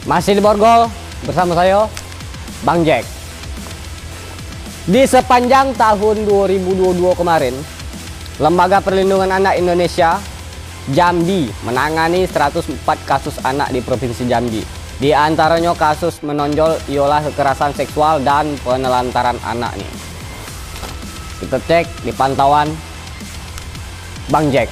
Masih di Borgol bersama saya, Bang Jack. Di sepanjang tahun 2022 kemarin, Lembaga Perlindungan Anak Indonesia Jambi menangani 104 kasus anak di Provinsi Jambi. Di antaranya kasus menonjol ialah kekerasan seksual dan penelantaran anak nih. Kita cek di pantauan Bang Jack.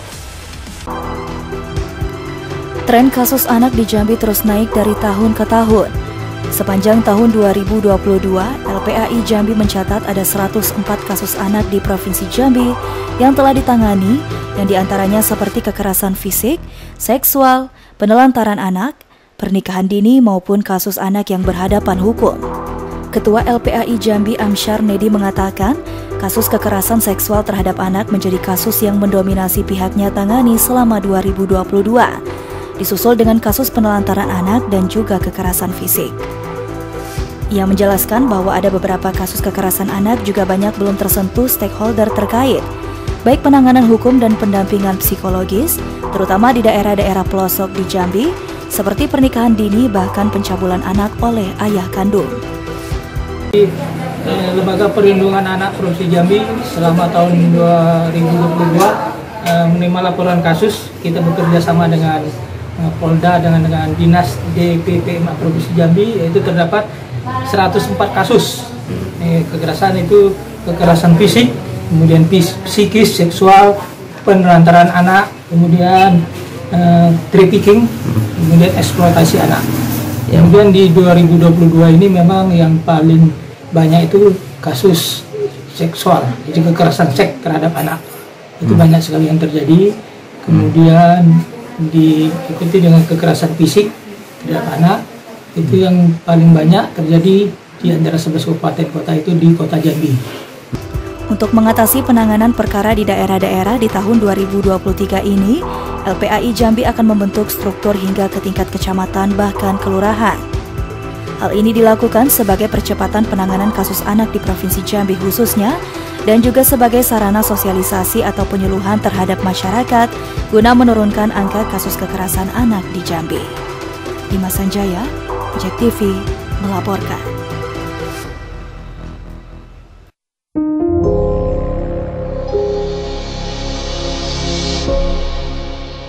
Tren kasus anak di Jambi terus naik dari tahun ke tahun. Sepanjang tahun 2022, LPAI Jambi mencatat ada 104 kasus anak di Provinsi Jambi yang telah ditangani, yang diantaranya seperti kekerasan fisik, seksual, penelantaran anak, pernikahan dini maupun kasus anak yang berhadapan hukum. Ketua LPAI Jambi Amsyar Nedi mengatakan, kasus kekerasan seksual terhadap anak menjadi kasus yang mendominasi pihaknya tangani selama 2022. Disusul dengan kasus penelantaran anak dan juga kekerasan fisik. Ia menjelaskan bahwa ada beberapa kasus kekerasan anak juga banyak belum tersentuh stakeholder terkait, baik penanganan hukum dan pendampingan psikologis, terutama di daerah-daerah pelosok di Jambi, seperti pernikahan dini bahkan pencabulan anak oleh ayah kandung. Lembaga Perlindungan Anak Provinsi Jambi selama tahun 2022 menerima laporan kasus. Kita bekerja sama dengan Polda dengan Dinas DPPMA Provinsi Jambi, yaitu terdapat 104 kasus kekerasan, itu kekerasan fisik, kemudian psikis, seksual, penelantaran anak, kemudian trafficking, kemudian eksploitasi anak. Kemudian di 2022 ini memang yang paling banyak itu kasus seksual, jadi kekerasan seks terhadap anak. Itu banyak sekali yang terjadi. Kemudian diikuti dengan kekerasan fisik terhadap anak, itu yang paling banyak terjadi di antara 11 kabupaten kota itu di kota Jambi. Untuk mengatasi penanganan perkara di daerah-daerah di tahun 2023 ini, LPAI Jambi akan membentuk struktur hingga ke tingkat kecamatan bahkan kelurahan. Hal ini dilakukan sebagai percepatan penanganan kasus anak di Provinsi Jambi khususnya, dan juga sebagai sarana sosialisasi atau penyuluhan terhadap masyarakat guna menurunkan angka kasus kekerasan anak di Jambi. Dimas Sanjaya, Jack TV melaporkan.